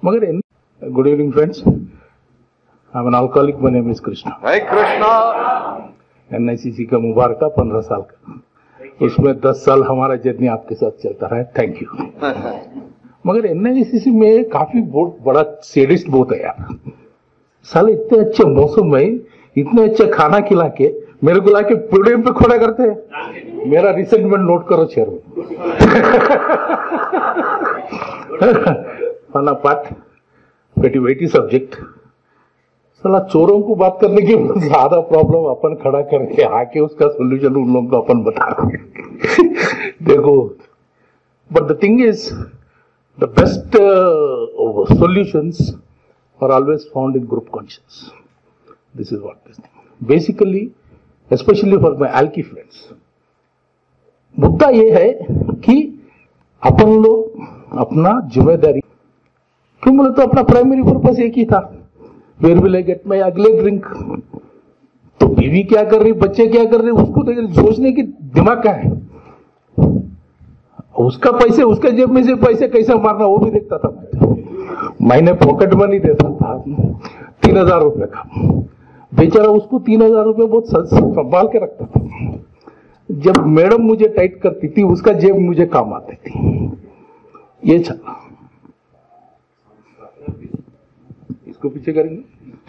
मगर good evening friends, I am an alcoholic, my name is Krishna. Hare Krishna. NICC का मुबारक का 15 साल का, उसमें 10 साल हमारा जर्नी आपके साथ चलता रहा, थैंक यू। मगर एनआईसीसी में काफी बहुत बड़ा सेडिस्ट बहुत है यार। साले इतने अच्छे मौसम में इतने अच्छा खाना खिला के मेरे को लाके पोडियम पे खड़ा करते हैं। मेरा रिसेंटमेंट नोट करो चेयर फना पार्ट बेटी वेटी सब्जेक्ट। साला चोरों को बात करने की ज्यादा प्रॉब्लम अपन खड़ा करके आके उसका सोल्यूशन उन लोगों को अपन बता रहे देखो, but the thing is the best solutions are always found in group conscience. This is what this thing. Basically, especially for my alky friends, मुद्दा ये है कि अपन लोग अपना जिम्मेदारी, क्यों बोले तो अपना प्राइमरी पर्पस एक ही था, where will I get my अगले ड्रिंक। तो बीवी क्या कर रही, बच्चे क्या कर रहे, उसको तो सोचने की दिमाग का है। उसका पैसे, उसके जेब में से पैसे कैसे मारना वो भी देखता था। महीने पॉकेट मनी देता था 3000 रुपए का, बेचारा उसको 3000 रुपए बहुत संभाल के रखता था। जब मैडम मुझे टाइट करती थी उसका जेब मुझे काम आती थी। ये चला, इसको पीछे करेंगे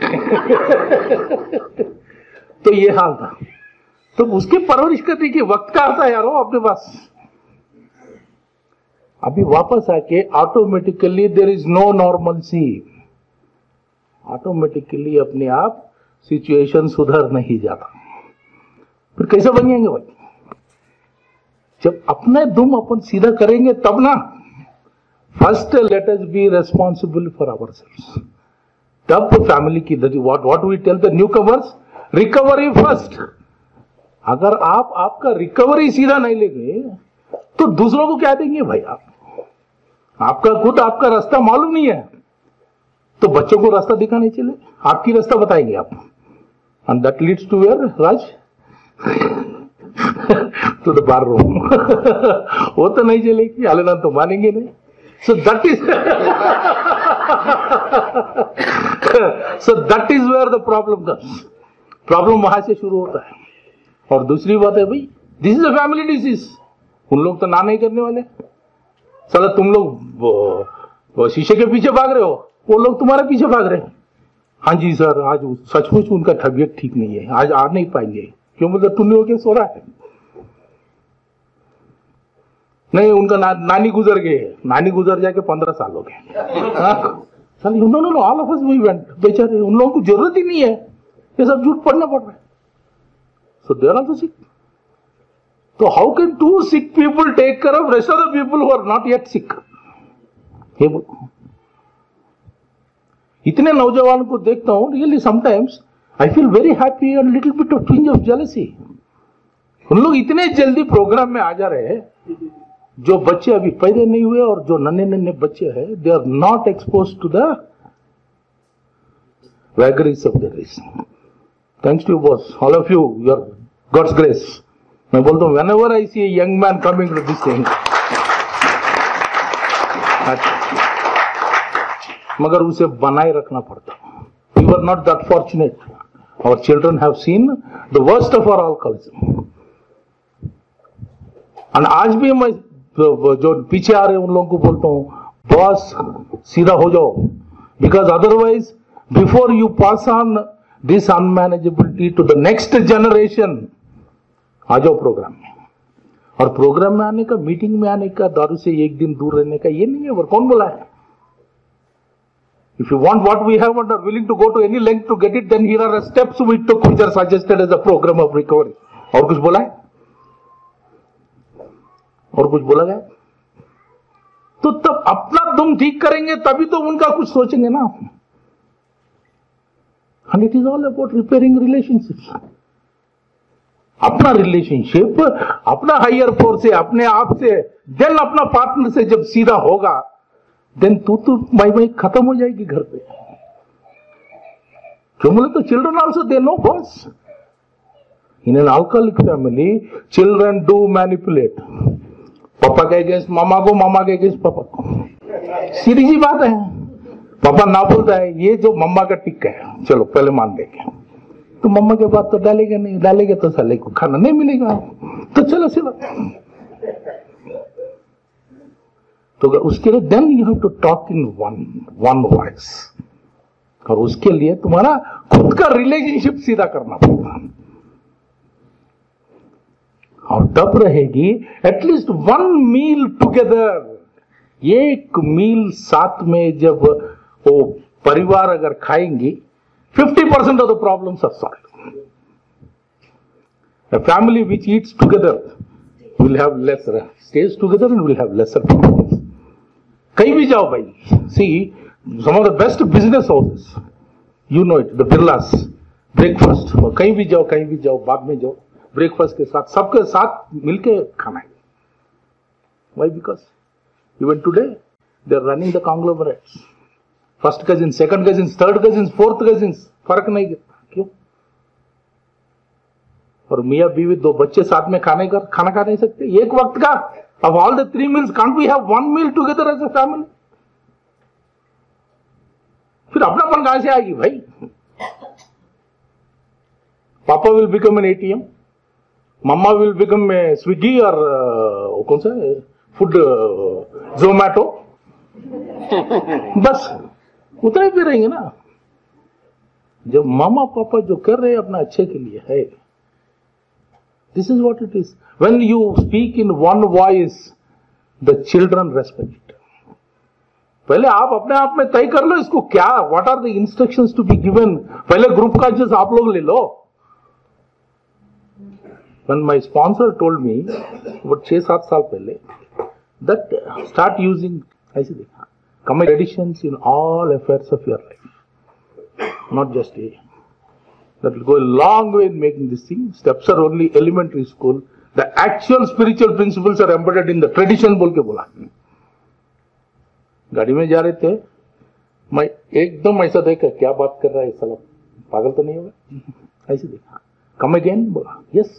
तो ये हाल था। तो उसके परवरिश करने की वक्त का आता है यार वो अपने पास। अभी वापस आके automatically there is no normalcy, automatically अपने आप सिचुएशन सुधर नहीं जाता। फिर कैसे बनिएंगे भाई? जब अपने दुम अपन सीधा करेंगे तब ना। First let us be responsible for ourselves, तब फैमिली की what we tell the newcomers, recovery first. अगर आप आपका रिकवरी सीधा नहीं लेंगे तो दूसरों को क्या देंगे भाई? आपका खुद आपका रास्ता मालूम नहीं है तो बच्चों को रास्ता दिखाने चले, आपकी रास्ता बताएंगे आप, and that leads to where राज टू द बार रूम वो तो नहीं चलेगी, आलेना तो मानेंगे नहीं। So that is where the problem comes. Problem वहां से शुरू होता है। और दूसरी बात है भाई, this is a family disease. उन लोग तो ना नहीं करने वाले। साला तुम लोग शीशे के पीछे भाग रहे हो, वो लोग तुम्हारे पीछे भाग रहे हैं। हाँ जी सर, आज सचमुच उनका तबीयत ठीक नहीं है, आज आ नहीं पाएंगे। क्यों? मतलब टुन्नी होके सो रहा है। नहीं, उनका नानी गुजर गए, नानी गुजर जाके 15 साल हो गए। No all of us we went. बेचारे उन लोगों को जरूरत ही नहीं है, ये सब झूठ पढ़ना पड़ रहा है। So they are also sick. So how can two sick people take care of rest of the people who are not yet sick? इतने नौजवान को देखता हूं, really sometimes I feel very happy and little bit of twinge of jealousy. उन लोग इतने जल्दी programme में आ जा रहे हैं। जो बच्चे अभी पैदा नहीं हुए और जो नन्हे नन्हे बच्चे हैं, they are not expose to the vagaries of the race. Thanks to boss, all of you, your God's grace. मैं बोलता हूं, whenever I see a young man coming to this thing, मगर उसे बनाए रखना पड़ता। We were not that fortunate. Our children have seen the worst of our alcoholism. And आज भी मैं जो पीछे आ रहे हैं उन लोगों को बोलता हूं, बॉस सीधा हो जाओ, because otherwise before you pass on this unmanageability to the next generation, आ जाओ प्रोग्राम में। और प्रोग्राम में आने का, मीटिंग में आने का, दारू से एक दिन दूर रहने का ये नहीं है। और कौन बोला है? If you want what we have and are willing to go to any length to get it, then here are steps we took which are suggested as a programme of recovery. और कुछ बोला है? और कुछ बोला गया? तो तब अपना तुम ठीक करेंगे तभी तो उनका कुछ सोचेंगे ना। And it is all about repairing relationships. अपना रिलेशनशिप अपना हायर फोर्स से, अपने आप से, देन अपना पार्टनर से जब सीधा होगा, देन तू माई खत्म हो जाएगी घर पे। क्यों बोले तो children also they know boss. In an alcoholic family children do manipulate. पापा के अगेंस्ट मामा को, मामा के अगेंस्ट पापा को। सीधी सी बात है। पापा ना बोलता है ये जो मम्मा का टिक्का है, चलो पहले मान देंगे, तो मम्मा के बाद तो डालेगा नहीं, डालेगा तो साले को खाना नहीं मिलेगा, तो चलो सिवा। तो उसके लिए then you have to talk in one voice, और उसके लिए तुम्हारा खुद का रिलेशनशिप सीधा करना पड़ेगा, और तब रहेगी एटलीस्ट वन मील टुगेदर। एक मील साथ में जब वो परिवार अगर खाएंगी, 50% of the problems are solved. A family which eats together will have lesser, stays together and will have lesser problems. कहीं भी जाओ भाई, see some of the best business houses, you know it, the Birlas, breakfast, कहीं भी जाओ, बाद में जाओ, ब्रेकफास्ट के साथ सबके साथ मिलके खाना है। Why? Because even today they are running the conglomerates. First cousin, second cousin, third cousin, fourth cousin, फर्क नहीं गिरता। क्यों? और मियां बीवी दो बच्चे साथ में खाना खा नहीं सकते एक वक्त का? अब all the 3 meals can't we have one meal together as a family? फिर अपनापन कहां से आएगी भाई? पापा विल बिकम एन ATM, मम्मा विल बिकम ए स्विगी और कौन सा फूड जोमैटो, बस उतना ही भी रहेंगे ना। जब मामा पापा जो कर रहे हैं अपना अच्छे के लिए है, this is what it is. When you speak in one voice the children respect. पहले आप अपने आप में तय कर लो इसको क्या, what are the instructions to be given. पहले ग्रुप कॉन्शियस आप लोग ले लो। When my sponsor told me वो 6-7 साल पहले दैट स्टार्ट यूजिंग, ऐसे देखा, commit traditions in all affairs of your life, not just a. That will go a long way in making this thing. Steps are only elementary school. The actual spiritual principles are embedded in the tradition. बोल के बोला। गाड़ी में जा रहे थे, मैं एकदम ऐसा देखा, क्या बात कर रहा है साला, पागल तो नहीं होगा, ऐसे देखा। Come again बोला, yes.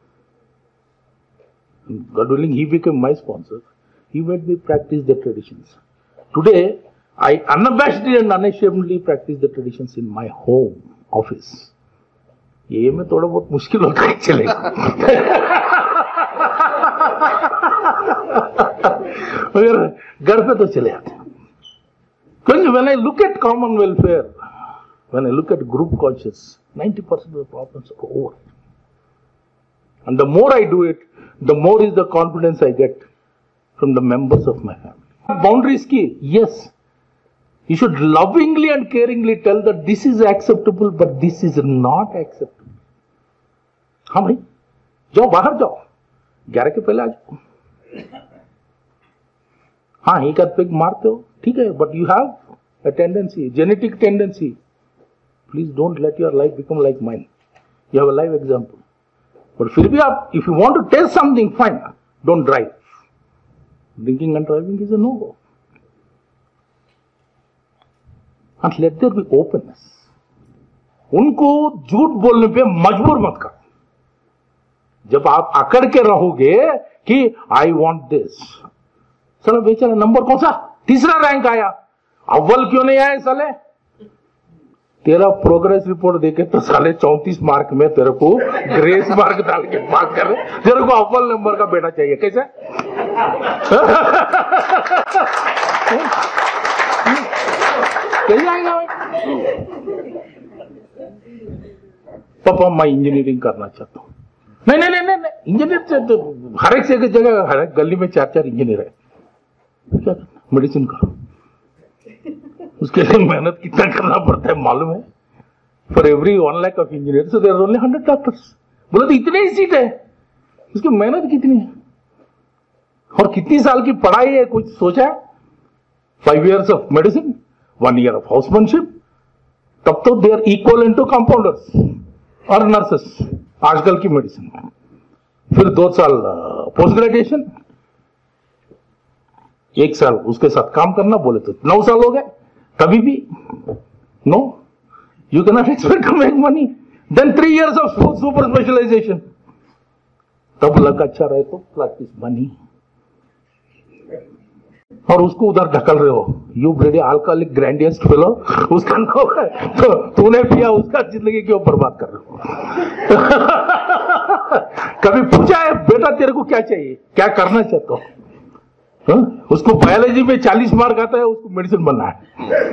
God willing, he became my sponsor. He made me practice the traditions. Today, I unabashedly and unashamedly practice the traditions in my home office. ये में थोड़ा बहुत मुश्किल होता है, चलेगा, मगर घर पे तो चले आते हैं। Because when I look at common welfare, when I look at group conscious, 90% of the problems are over. And the more I do it, the more is the confidence I get from the members of my family. Boundaries की, yes, you should lovingly and caringly tell that this is acceptable but this is not acceptable. हाँ भाई, जाओ बाहर जाओ, 11 के पहले आ जाओ। हाँ, एक आध पेग मारते हो, ठीक है, but you have a tendency, genetic tendency. Please don't let your life become like mine. You have a live example. But फिर भी आप, if you want to taste something, fine, don't drive. Drinking and driving is a no-go. And let there be openness. उनको झूठ बोलने पे मजबूर मत करो। जब आप अकड़ के रहोगे कि आई वॉन्ट दिस, चलो बेचारा नंबर कौन सा, 3रा रैंक आया, अव्वल क्यों नहीं आया साले? तेरा प्रोग्रेस रिपोर्ट देखे तो साले 34 मार्क में तेरे को ग्रेस मार्क डाल के पास कर रहे, तेरे को अव्वल नंबर का बेटा चाहिए, कैसे? कहीं आएगा भाई? पापा मैं इंजीनियरिंग करना चाहता हूँ। नहीं, इंजीनियर हर एक जगह, हर एक गली में 4-4 इंजीनियर है, क्या करना, मेडिसिन करो। उसके लिए मेहनत कितना करना पड़ता है मालूम है? For every 1 lakh of engineer so there are only 100 doctors. बोला तो इतने ही सीट है, उसकी मेहनत कितनी है और कितनी साल की पढ़ाई है, कुछ सोचा है? 5 years of medicine, 1 year of housemanship, तब तो they are equal to compounders और नर्सेस आजकल की मेडिसिन में। फिर 2 साल पोस्ट ग्रेजुएशन, 1 साल उसके साथ काम करना, बोले तो 9 साल हो गए। कभी भी no, you can not expect to make money. Then 3 years of super specialisation, तब लग अच्छा रहे तो प्रैक्टिस मनी। और उसको उधर ढकल रहे हो, you bloody alcoholic grandiest fellow, उसका नाम है तो तूने पिया, उसका जिंदगी क्यों बर्बाद कर रहे हो? कभी पूछा है बेटा तेरे को क्या चाहिए, क्या करना चाहते हो? उसको बायोलॉजी में 40 मार्क आता है, उसको मेडिसिन बनना है।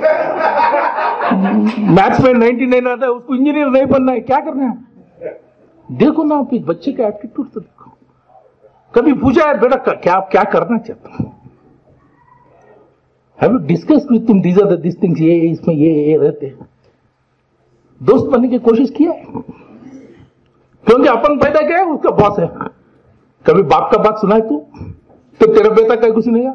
मैथ्स में 99 आता है, उसको इंजीनियर नहीं बनना है, क्या करना है? देखो ना बच्चे का एप्टीट्यूड तो देखो। कभी पूछा है बेटा क्या क्या करना चाहते हो? Have you discussed with तुम these are the these things, ये इसमें ये रहते हैं? दोस्त बनने की कोशिश किया है? क्योंकि अपन पैदा क्या है, उसका बॉस है। कभी बाप का बात सुना है तू? तो तेरा बेटा कहीं कुछ सुनेगा?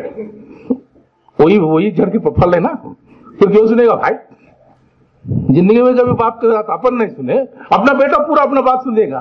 वही झड़ के फल है ना, तो क्यों सुनेगा भाई? जिंदगी में कभी बाप के साथ अपन नहीं सुने, अपना बेटा पूरा अपना बात सुनेगा।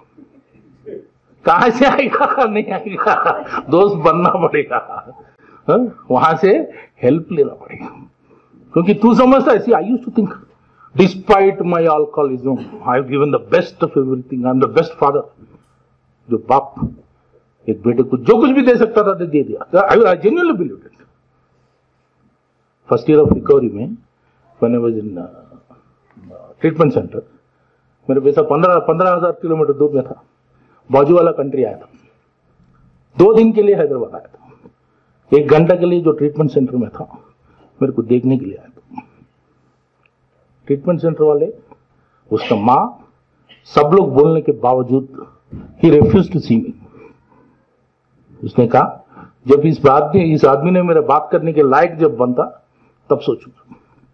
कहां से आएगा? नहीं आएगा, दोस्त बनना पड़ेगा। वहां से हेल्प लेना पड़ेगा, क्योंकि तू समझता है, I used to think despite my alcoholism I have given the best of everything, I am the best father. जो बाप एक बेटे को जो कुछ भी दे सकता था दे दिया। I genuinely believe it. First year of recovery में when I was in treatment centre, मेरे पैसा 15,000 किलोमीटर दूर में था, बाजू वाला कंट्री आया था, 2 दिन के लिए हैदराबाद आया था, 1 घंटा के लिए जो ट्रीटमेंट सेंटर में था मेरे को देखने के लिए आया था। ट्रीटमेंट सेंटर वाले, उसका माँ, सब लोग बोलने के बावजूद ही रिफ्यूज टू सी मी। उसने कहा जब इस आदमी ने मेरे बात करने के लायक जब बनता तब सोचूंगा,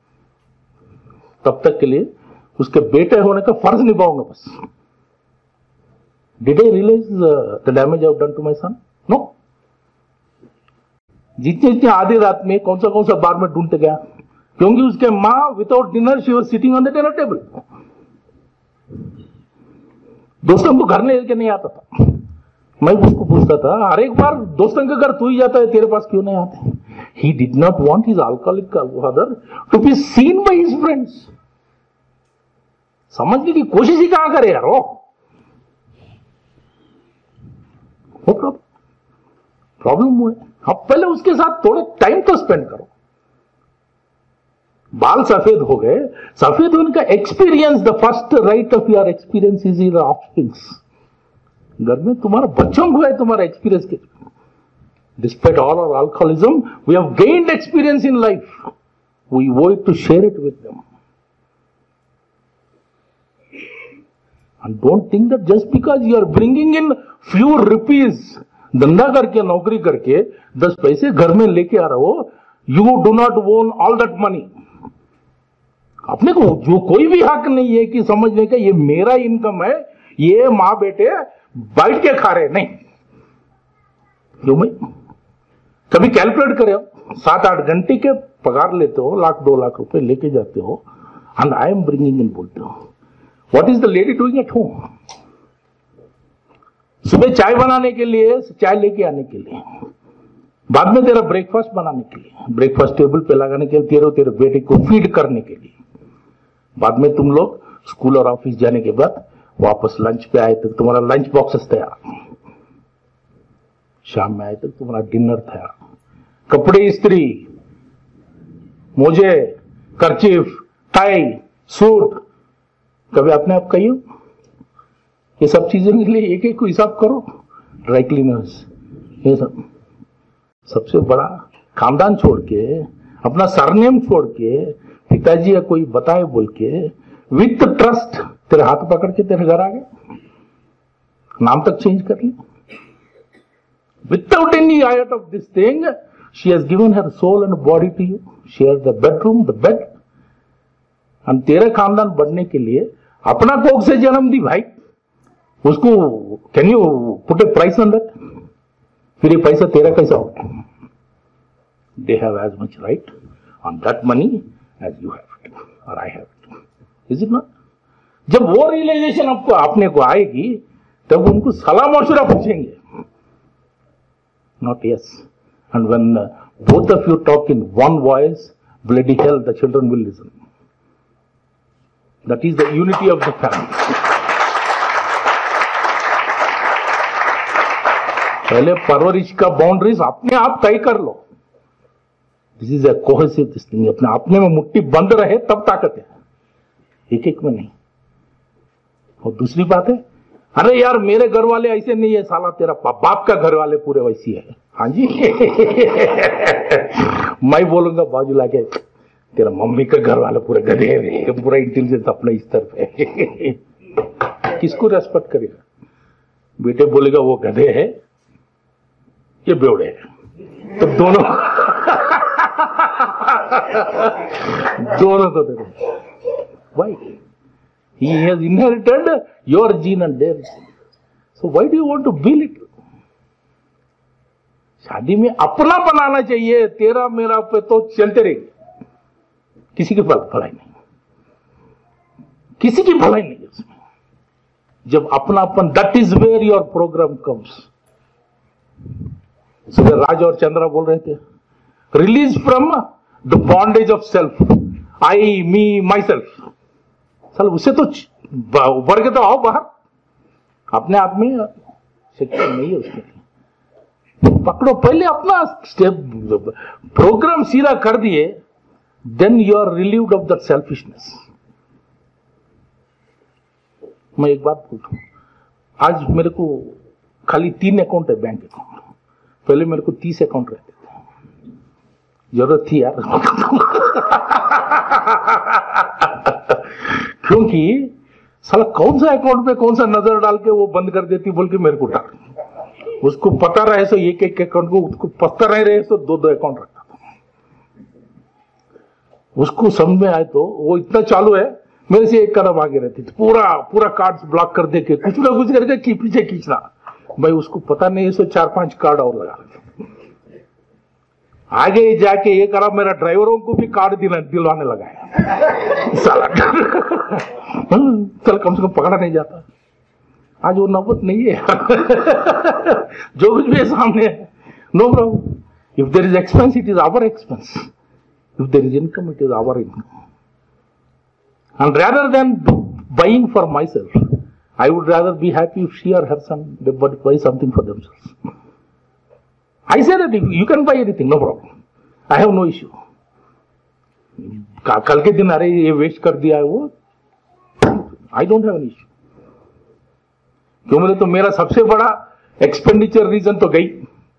तब तक के लिए उसके बेटे होने का फर्ज निभाऊंगा बस। Did I realise the damage I have done to my son? No. जितने आधी रात में कौन सा बार में ढूंढते गया, क्योंकि उसके माँ without dinner she was sitting on the dinner table. दोस्तों को घर लेके नहीं आता था। मैं उसको पूछता था, हर एक बार दोस्तों के घर तू ही जाता है, तेरे पास क्यों नहीं आते? He did not want his alcoholic father to be seen by his friends. समझने की कोशिश ही कहां करे यार? प्रॉब्लम हुआ। अब पहले उसके साथ थोड़ा टाइम तो स्पेंड करो। बाल सफेद हो गए, सफेद होने का experience, the first right of your experience is your offsprings. घर में तुम्हारा बच्चों को है तुम्हारा एक्सपीरियंस के। Despite all our alcoholism, we have gained experience in life, we owe it to share it with them. And don't think that just because you are bringing in few rupees, धंधा करके नौकरी करके 10 पैसे घर में लेके आ रहे हो, you do not own all that money. अपने को जो कोई भी हक नहीं है कि समझने का ये मेरा इनकम है, ये माँ बेटे बैठ के खा रहे नहीं। क्यों भाई? कभी कैलकुलेट करे, 7-8 घंटे के पगार लेते हो, 1,00,000-2 लाख रुपए लेके जाते हो, and I am bringing in बोलते हो। What is the lady doing at home? सुबह चाय बनाने के लिए, चाय लेके आने के लिए, बाद में तेरा ब्रेकफास्ट बनाने के लिए, ब्रेकफास्ट टेबल पे लगाने के लिए, तेरे बेटे को फीड करने के लिए, बाद में तुम लोग स्कूल और ऑफिस जाने के बाद वापस लंच पे आए तक तुम्हारा लंच बॉक्स तैयार, शाम में आए तक तुम्हारा डिनर तैयार, कपड़े इस्त्री, मोजे, कर्चीफ, टाई, सूट। कभी अपने आप कहियो ये सब चीजों के लिए एक को हिसाब करो, ड्राई क्लीनर्स, ये सब। सबसे बड़ा खानदान छोड़ के, अपना सरनेम छोड़ के, पिताजी या कोई बताए बोल के, विथ ट्रस्ट तेरे हाथ पकड़ के तेरे घर आ गए, नाम तक चेंज कर लिया। Without any iota of this thing, she has given her soul and body to you. She has the bedroom, the bed. and तेरा खानदान बढ़ने के लिए अपना कोख से जन्म दी भाई, उसको can you put a price on that? फिर ये पैसा तेरा कैसा होगा? They have as much right on that money as you have it और I have it, is it not? जब वो रियलाइजेशन आपको अपने को आएगी तब उनको सलाह मशवरा पूछेंगे, not yes. And when both of you talk in one voice, bloody hell, the children will listen. That is the unity of the family. पहले परवरिश का बाउंड्रीज अपने आप तय कर लो, this is a cohesive this thing. अपने में मुट्ठी बंद रहे तब ताकत है, एक एक में नहीं। और दूसरी बात है, अरे यार मेरे घर वाले ऐसे नहीं है, साला तेरा बाप का घर वाले पूरे वैसी है। हाँ जी मैं बोलूंगा बाजू लाके, तेरा मम्मी का घर वाले पूरे गधे है, पूरा इंटेलिजेंस अपने स्तर पे किसको रेस्पेक्ट करेगा? बेटे बोलेगा वो गधे है, ये बेवड़े है, तो दोनों दोनों तो दे भाई। He has inherited your gene and their gene. So why do you want to belittle? शादी में अपना बनाना चाहिए, तेरा मेरा पे तो चलते रहेगी, किसी की भलाई नहीं, किसी की भलाई नहीं उसमें। जब अपनापन, that is where your programme comes. सुबह राज और चंद्रा बोल रहे थे, release from the bondage of self, I me myself. चल उससे तो वर्ग तो आओ बाहर, अपने आप में शिक्षा नहीं है उसके लिए। पकड़ो पहले अपना स्टेप, प्रोग्राम सीधा कर दिए, then you are relieved of that selfishness. मैं एक बात बोलता हूं, आज मेरे को खाली 3 अकाउंट है बैंक अकाउंट, पहले मेरे को 30 अकाउंट रहते थे, जरूरत थी यार क्योंकि साला कौन सा अकाउंट पे कौन सा नजर डाल के वो बंद कर देती बोल के मेरे को डर। उसको पता रहे सो एक एक अकाउंट को, उसको पता नहीं रहे सो 2 अकाउंट रखता था। उसको समझ में आए तो वो इतना चालू है, मेरे से एक कदम आगे रहती थी, पूरा कार्ड्स ब्लॉक कर दे के कुछ ना कुछ करके पीछे खींचना। भाई उसको पता नहीं है, सो 4-5 कार्ड और लगा आगे जाके ये करा, मेरा ड्राइवरों को भी कार्ड दिलवाने लगा है साला चल कम से कम पकड़ा नहीं जाता। आज वो नौबत नहीं है जो कुछ भी सामने है, no problem. If there is expense, it is our expense, if there is income, it is our income. And rather than buying for myself, I would rather be happy if she or her son they buy something for themselves. I say that if you can buy anything, no problem. I have no issue. कल के दिन अरे ये waste कर दिया है वो, I don't have an issue. क्यों बोले तो मेरा सबसे बड़ा एक्सपेंडिचर रीजन तो गई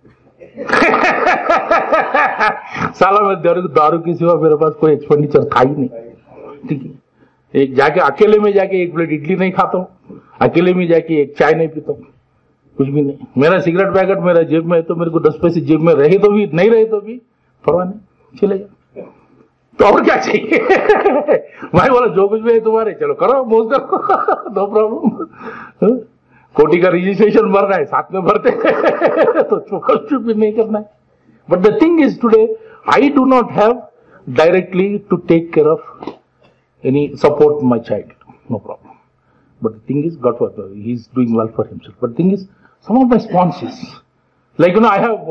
साला मैं दारू के सिवा मेरे पास कोई एक्सपेंडिचर था ही नहीं। ठीक है, एक जाके अकेले में जाके 1 प्लेट इडली नहीं खाता हूँ, अकेले में जाके 1 चाय नहीं पीता हूँ, कुछ भी नहीं। मेरा सिगरेट पैकेट मेरा जेब में है तो मेरे को 10 पैसे जेब में रहे तो भी नहीं रहे तो भी परवाह नहीं, चलेगा। तो और क्या चाहिए भाई बोला जो कुछ भी है तुम्हारे, चलो करो मौज करो नो प्रॉब्लम। कोटी का रजिस्ट्रेशन भर रहा है, साथ में भरते तो चुप भी नहीं करना है। But the thing is today I do not have directly to take care of any support my child, no problem. But the thing is, God for he's doing well for himself. But the thing is, some of my sponsors, like I have,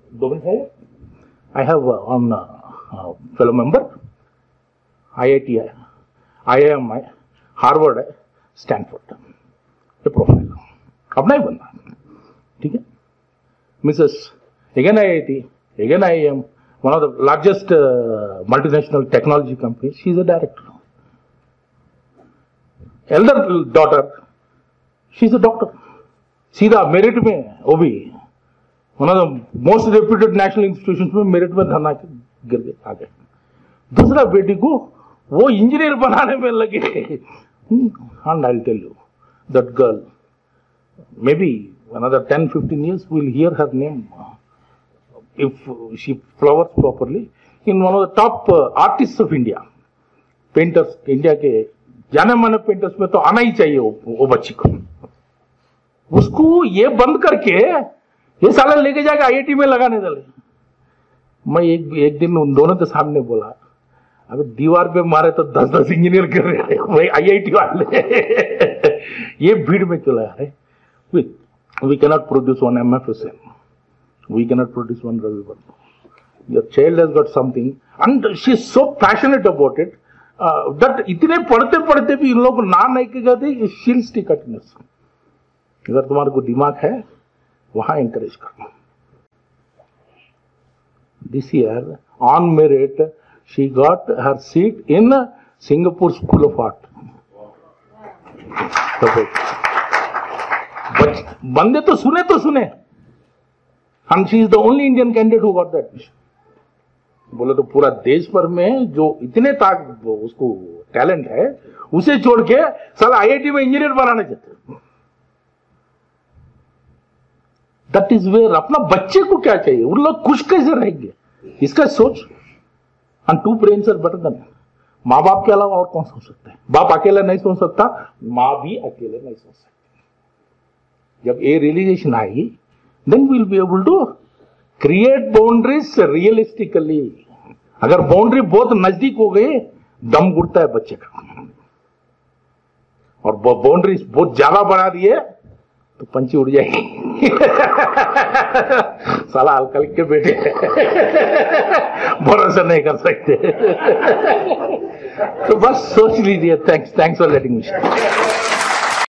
I have on fellow member, IIT, IIM, Harvard, Stanford, the profile. अपना ही बनना, ठीक है? Mrs. again IIT, again IIM, one of the largest multinational technology companies. She is a director. Elder daughter, she is a doctor. सीधा merit में, वो भी one of the most reputed national institutions में merit में धरना गिर गए आ गए। दूसरा बेटी को वो इंजीनियर बनाने में लगे। And I will tell you that girl may be another 10-15 years we'll hear her name if she flowers properly in one of the top artists of India, painters India के जाने माने पेंटर्स में तो आना ही चाहिए वो बच्ची को। उसको ये बंद करके ये साला लेके जाके आईआईटी में लगाने डाले। मैं एक दिन उन दोनों के सामने बोला, अबे दीवार पे मारे तो 10-10 इंजीनियर कर रहे हैं भाई आईआईटी वाले ये भीड़ में क्यों लगा रहे? We cannot produce one MFSN, we cannot produce one Ravi Verma. Your child has got something and she is so passionate about it that इतने पढ़ते पढ़ते भी इन लोग ना नहीं के जाते शील स्टिक कंटिन्यूस। अगर तुम्हारे को दिमाग है वहां एंकरेज करो। this year, on merit, she got her seat in Singapore School of Art. बंदे तो सुने, and she is the only Indian candidate who got that mission. बोले तो पूरा देश भर में जो इतने उसको टैलेंट है, उसे छोड़ के साला आईआईटी में इंजीनियर बनाना चाहते. दैट इज वेयर अपना बच्चे को क्या चाहिए, उन लोग खुश कैसे रहेंगे, इसका सोच. And two brains are better than. माँ बाप के अलावा और कौन सोच सकता है? बाप अकेला नहीं सोच सकता, माँ भी अकेले नहीं सोच सकती. जब ये रियलाइजेशन आई, then we will be able to create boundaries realistically. अगर बाउंड्री बहुत नजदीक हो गई, दम घुटता है बच्चे का. और बाउंड्रीज बहुत ज्यादा बढ़ा दिए तो पंची उड़ जाएगी. साला हल्का के बेटे भरोसा नहीं कर सकते. तो बस सोच लीजिए. Thanks for letting me.